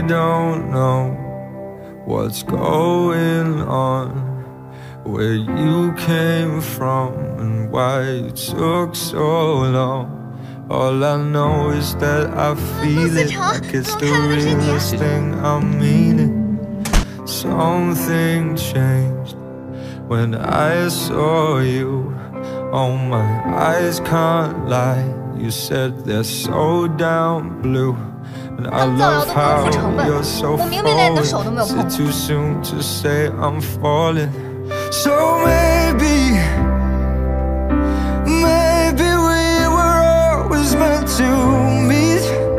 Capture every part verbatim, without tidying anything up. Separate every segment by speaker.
Speaker 1: don't know what's going on, where you came from and why you took so long. All I know is that I feel it like it's the realest thing I'm meaning. Something changed when I saw you. Oh, my eyes can't lie. You said they're so damn blue. And I love how you're so falling. Is it too soon to say I'm falling? So maybe, maybe we were always meant to meet.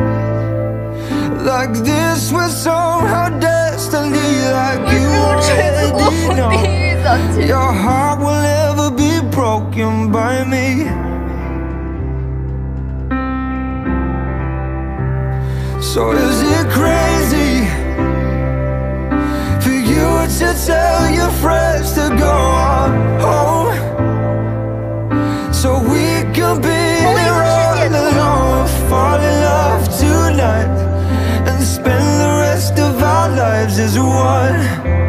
Speaker 1: Like this was somehow destiny. Like you already know your heart will never be broken by me. So is it crazy for you to tell your friends to go on home, so we can be here all alone, fall in love tonight, and spend the rest of our lives as one?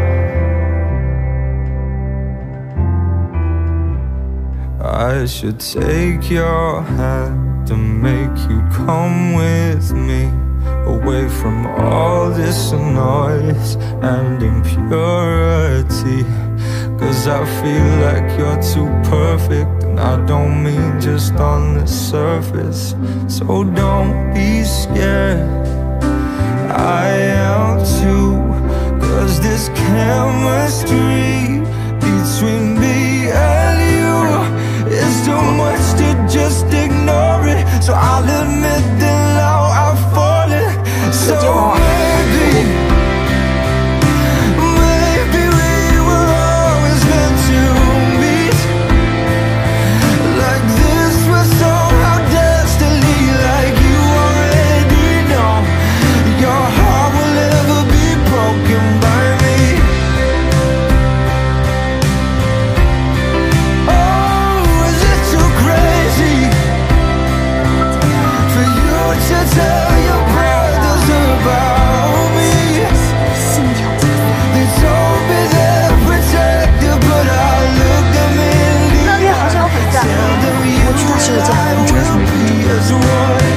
Speaker 1: I should take your hand and make you come with me, away from all this noise and impurity. Cause I feel like you're too perfect, and I don't mean just on the surface. So don't be scared, I am too. Cause this chemistry between me and you is too much to just ignore it. So I'll admit that now I've fallen. So maybe, maybe we were always meant to meet. Like this was somehow destiny. Like you already know your heart will never be broken by me. Oh, is it too crazy for you to tell your brothers about me? They told me they're protected, but I looked them in the eye. Tell them you and I will be as one.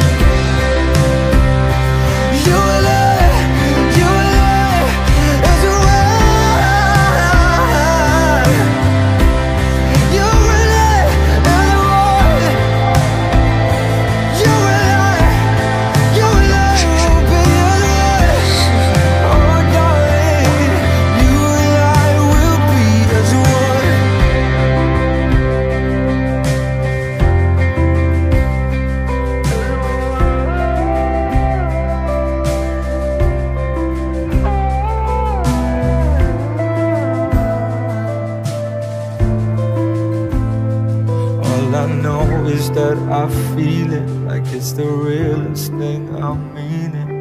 Speaker 1: You and I, you and I, as one. You and I, as one. You and I, you and I will be as one. Oh, darling, you and I will be as one. All I know is that I feel it like it's the realest thing I'm meaning.